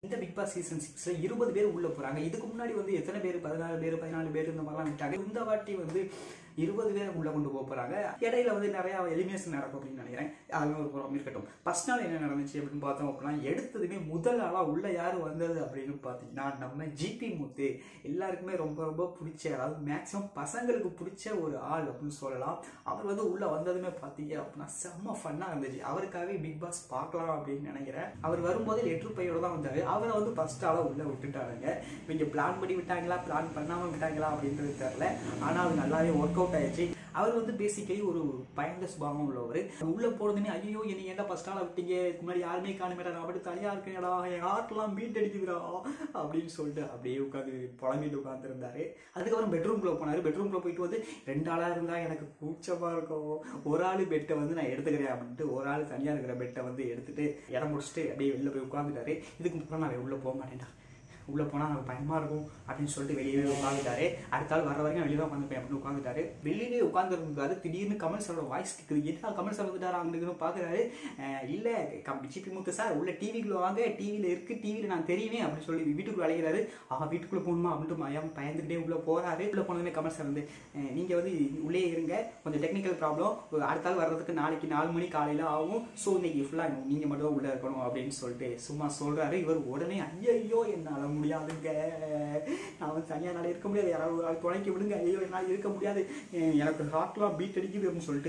இந்த big Boss season 6ல 20 பேர் உள்ள போறாங்க. இதுக்கு முன்னாடி வந்து எத்தனை பேர் 14 பேர் 14 பேர் இந்த மாதிரிலாம் விட்டாங்க. இந்த வாட்டி வந்து 20 பேர் உள்ள கொண்டு போறாங்க. இடையில வந்து நிறைய எலிமினேஷன் நடக்கும் அப்படின்னு நினைக்கிறேன். அதெல்லாம் ஒரு புறம் இருக்கட்டும். ஃபர்ஸ்ட் நாள் என்ன நடந்துச்சு அப்படின்னு பார்த்தோம் அப்படின்னா, எடுத்ததுமே முதல் ஆளா உள்ள யாரு வந்தது அப்படின்னு பார்த்தீங்கன்னா நம்ம ஜிபி முத்து. எல்லாருக்குமே ரொம்ப ரொம்ப பிடிச்ச, அதாவது மேக்சிமம் பசங்களுக்கு பிடிச்ச ஒரு ஆள் அப்படின்னு சொல்லலாம். அவர் வந்து உள்ள வந்ததுமே பார்த்தீங்க அப்படின்னா செம்ம ஃபன்னா இருந்துச்சு. அவருக்காகவே பிக் பாஸ் பார்க்கலாம் அப்படின்னு நினைக்கிறேன். அவர் வரும்போது லெட்டர் பையோட தான் வந்தாரு. அவரை வந்து ஃபர்ஸ்ட் ஆளா உள்ள விட்டுட்டாங்க. இவங்க பிளான் பண்ணி விட்டாங்களா பிளான் பண்ணாம விட்டாங்களா அப்படின்றது தெரியல. ஆனா அது நல்லாவே ஒர்க் அவுட் ஆயிடுச்சு. அவர் வந்து பேசிக்கலி ஒரு பயங்கர சுபாவம் உள்ளவர். உள்ள போனதுமே ஐயோ என்னை ஏன்டா ஃபர்ஸ்ட் ஆளா விட்டீங்க, இதுக்கு முன்னாடி யாருமே காணுமேடா, நான் அப்படி தனியா இருக்கேன்டா, என் ஹார்ட்லாம் பீட் அடிக்குதுடா அப்படின்னு சொல்லிட்டு அப்படியே உட்காந்து புலம்பிட்டு உட்காந்துருந்தாரு. அதுக்கப்புறம் பெட்ரூம்குள்ள போனாரு. பெட்ரூம்குள்ள போயிட்டு வந்து 2 ஆளா இருந்தா எனக்கு கூச்சமா இருக்கும், ஒரு ஆளு பெட்டை வந்து நான் எடுத்துக்கிறேன் அப்படின்ட்டு ஒரு ஆள் தனியா இருக்கிற பெட்டை வந்து எடுத்துட்டு இடம் முடிச்சுட்டு அப்படியே வெளில போய் உட்காந்துட்டாரு. இதுக்கு முன்னாடி நான் உள்ள போக மாட்டேன்டா, உள்ள போனால் எனக்கு பயமா இருக்கும் அப்படின்னு சொல்லிட்டு வெளியே உட்காந்துட்டாரு. அடுத்த ஆள் வர வரைக்கும் வெளியே தான் உட்காந்துப்பேன் அப்படின்னு உட்காந்துட்டாரு. வெளியிலே உட்காந்துருந்தாரு. திடீர்னு கமல் சாரோட வாய்ஸ் கேட்குது. என்ன கமல் சார் வந்துட்டாரா அங்கே பார்க்குறாரு. இல்லை ஜிபி முத்து சார் உள்ள டிவிக்குள்ள வாங்க, டிவியில் இருக்கு, டிவியில் நான் தெரியுமே அப்படின்னு சொல்லி வீட்டுக்குள்ள அழைக்கிறாரு. வீட்டுக்குள்ளே போகணுமா அப்படின்ட்டு மயம் பயந்துக்கிட்டே உள்ள போறாரு. உள்ள போனதுமே கமல் சார் வந்து நீங்கள் வந்து உள்ளே இருங்க, கொஞ்சம் டெக்னிக்கல் ப்ராப்ளம், அடுத்த ஆள் வர்றதுக்கு நாளைக்கு 4 மணி காலையில் ஆகும், ஸோ இன்னைக்கு ஃபுல்லாக நீங்கள் மட்டும் தான் உள்ளே இருக்கணும் அப்படின்னு சொல்லிட்டு சும்மா சொல்கிறாரு. இவர் உடனே ஐயோ என்னால் முடியாதுங்க, நான் வந்து தனியாக என்னால் இருக்க முடியாது, யாராவது துணைக்கி விடுங்க, ஐயோ என்னால் இருக்க முடியாது, எனக்கு ஹார்ட்லாம் பீட் அடிக்குது அப்படின்னு சொல்லிட்டு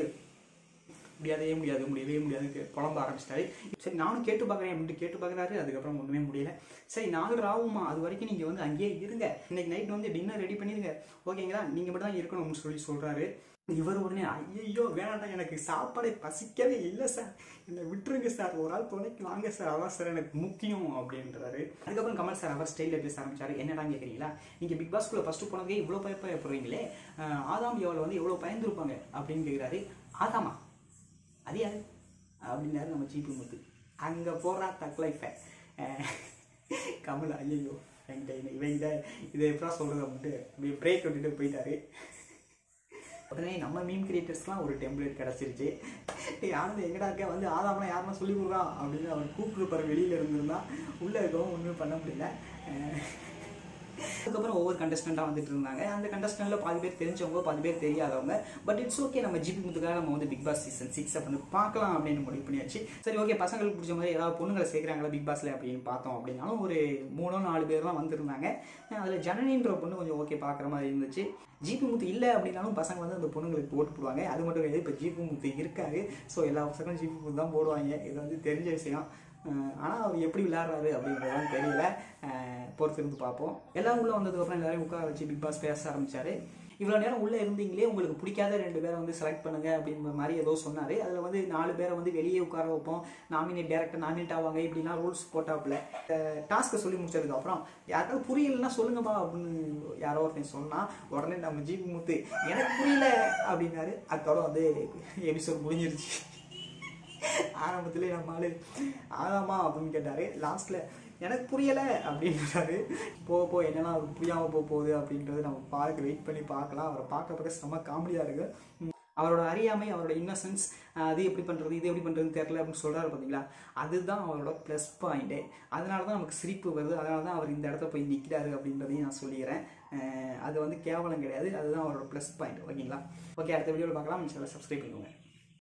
முடியவே முடியாது புலம்ப ஆரம்பிச்சிட்டாரு. சரி நானும் கேட்டு பார்க்குறேன் அப்படின்ட்டு கேட்டு பார்க்குறாரு. அதுக்கப்புறம் ஒன்றுமே முடியல. சரி 4 ஆகுமா, அது வரைக்கும் நீங்கள் வந்து அங்கேயே இருங்க, இன்னைக்கு நைட் வந்து டின்னர் ரெடி பண்ணிடுங்க ஓகேங்களா, நீங்கள் மட்டும் தான் இருக்கணும்னு சொல்கிறாரு. இவர் உடனே ஐயோ வேணாண்டா, எனக்கு சாப்பாடே பசிக்கவே இல்லை சார், என்னை விட்டுருங்க சார், ஒரு ஆள் துணைக்கு வாங்க சார், அதான் சார் எனக்கு முக்கியம் அப்படின்றாரு. அதுக்கப்புறம் கமல் சார் அவர் ஸ்டைலில் பேச ஆரம்பிச்சாரு. என்னடா கேட்குறீங்களா, நீங்கள் பிக் பாஸ்குள்ளே ஃபஸ்ட்டு போனதே இவ்வளோ பயப்படுறீங்களே, ஆதாம் எவ்வளோ வந்து எவ்வளோ பயந்துருப்பாங்க அப்படின்னு கேட்குறாரு. ஆதாமா அது யாரு அப்படின்னாரு நம்ம ஜிபி முத்து. அங்கே போடுறா தக்லைஃபை கமல் ஐயோ இவங்க இதை எப்படா சொல்கிறது அப்படின்ட்டு அப்படியே பிரேக் விட்டுட்டு போயிட்டாரு. உடனே நம்ம மீம் கிரியேட்டர்ஸ்லாம் ஒரு டெம்ப்ளேட் கிடச்சிருச்சு. யாரும் எங்கடா இருக்க வந்து ஆதாம்லாம் யாருன்னா சொல்லி கொடுறா அப்படின்னு அவர் கூப்பிட்டுருப்பாரு. வெளியில் இருந்திருந்தா உள்ளே இருக்கவும் ஒன்றுமே பண்ண முடியல. அதுக்கப்புறம் ஒவ்வொரு கண்டஸ்டண்டாக வந்துட்டு இருந்தாங்க. அந்த கண்டஸ்டன்ட்ல பாதி பேர் தெரிஞ்சவங்க, பாதி பேர் தெரியாதவங்க. பட் இட்ஸ் ஓகே, நம்ம ஜிபி முத்துக்காக நம்ம வந்து பிக் பாஸ் சீசன் 6 வந்து பார்க்கலாம் அப்படின்னு முடிவு பண்ணியாச்சு. சரி ஓகே, பசங்களுக்கு பிடிச்ச மாதிரி ஏதாவது பொண்ணுங்களை சேர்க்குறாங்களா பிக் பாஸ்ல அப்படின்னு பார்த்தோம் அப்படின்னாலும் ஒரு 3-4 பேர்லாம் வந்திருந்தாங்க. அதில் ஜனனின்ற பொண்ணு கொஞ்சம் ஓகே பார்க்குற மாதிரி இருந்துச்சு. ஜிபி முத்து இல்லை அப்படின்னாலும் பசங்க வந்து அந்த பொண்ணுங்களுக்கு ஓட்டு போடுவாங்க. அது மட்டும் கிடையாது, இப்போ ஜிபி முத்து இருக்காரு, ஸோ எல்லா பசங்களும் ஜிபி முத்து தான் போடுவாங்க. இது வந்து தெரிஞ்ச விஷயம். ஆனால் அவர் எப்படி விளையாடுறாரு அப்படின்றதான் தெரியல, பொறுத்து இருந்து பார்ப்போம். எல்லாம் உள்ளே வந்ததுக்கப்புறம் எல்லாரையும் உட்கார வச்சு பிக் பாஸ் பேச ஆரம்பிச்சாரு. இவ்வளோ நேரம் உள்ளே இருந்தீங்களே, உங்களுக்கு பிடிக்காத 2 பேரை வந்து செலக்ட் பண்ணுங்க அப்படின்ற மாதிரி ஏதோ சொன்னார். அதில் வந்து 4 பேரை வந்து வெளியே உட்கார வைப்போம், டேரக்டர் நாமினேட் ஆவாங்க, இப்படிலாம் ரூல்ஸ் போட்டாப்புல. டாஸ்க்கை சொல்லி முடிச்சதுக்கப்புறம் யாருக்காவது புரியலன்னா சொல்லுங்கப்பா அப்படின்னு யாரோ ஒருத்தன் சொன்னால் உடனே நம்ம ஜிபி முத்து எனக்கு புரியல அப்படின்னாரு. அதோட வந்து எபிசோட் முடிஞ்சிருச்சு. ஆரம்பத்திலே நம்ம ஆளு ஆதாமா அப்படின்னு கேட்டாரு, லாஸ்ட்ல எனக்கு புரியலை அப்படின்றாரு. போ என்னன்னா அவருக்கு புரியாமல் போகுது அப்படின்றது நம்ம வெயிட் பண்ணி பார்க்கலாம். அவரை பார்க்க செம்ம காமெடியாக இருக்கு. அவரோட அறியாமை, அவரோட இன்னசென்ஸ், அது எப்படி பண்ணுறது இது எப்படி பண்ணுறதுன்னு தெரியல அப்படின்னு சொல்கிறாரு பார்த்தீங்களா, அதுதான் அவரோட ப்ளஸ் பாயிண்ட்டு. அதனால தான் நமக்கு சிரிப்பு வருது, அதனால தான் அவர் இந்த இடத்த போய் நிற்கிறாரு அப்படின்றதையும் நான் சொல்லிக்கிறேன். அது வந்து கேவலம் கிடையாது, அதுதான் அவரோட ப்ளஸ் பாயிண்ட் ஓகேங்களா. ஓகே, அடுத்த வீடியோவில் பார்க்கலாம். சப்ஸ்கிரைப் பண்ணுங்க.